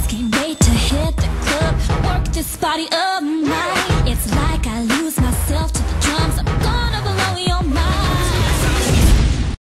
Can't wait to hit the club, work this body up.